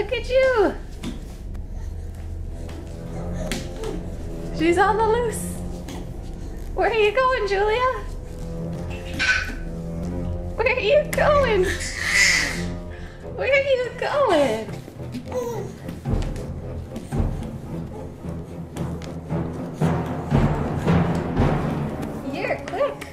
Look at you. She's on the loose. Where are you going, Julia? Where are you going? Where are you going? You're quick.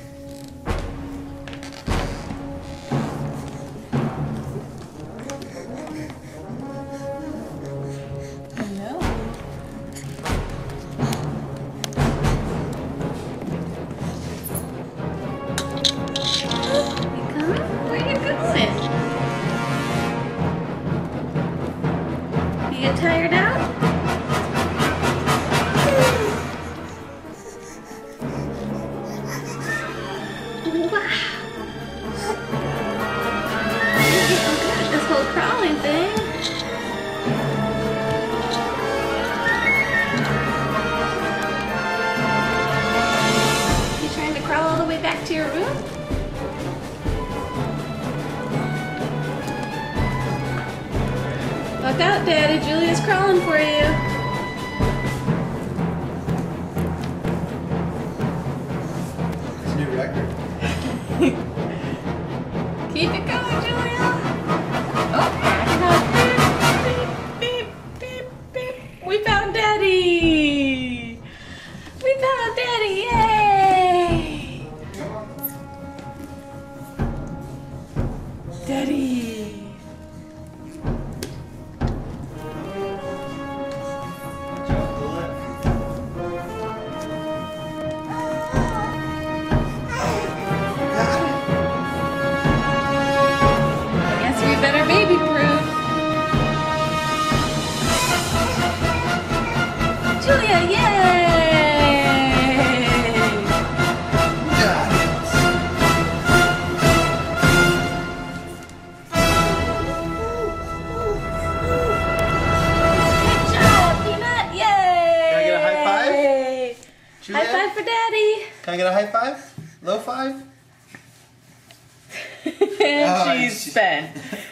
Get tired out? Wow. You're getting good at this whole crawling thing. You trying to crawl all the way back to your room? Look out, Daddy. Julia's crawling for you. It's a new record. Keep it going, Julia. Oh, beep, beep, beep, beep. We found Daddy. We found Daddy. Yay. Daddy. Better baby proof. Julia, yay! Got it. Good job, Peanut, yay! Can I get a high five? Julia? High five for Daddy. Can I get a high five? Low five? And she's spent.